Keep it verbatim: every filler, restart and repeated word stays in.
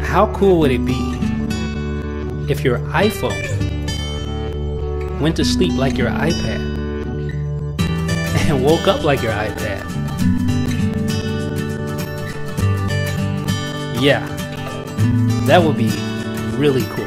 How cool would it be if your iPhone went to sleep like your iPad and woke up like your iPad? Yeah, that would be really cool.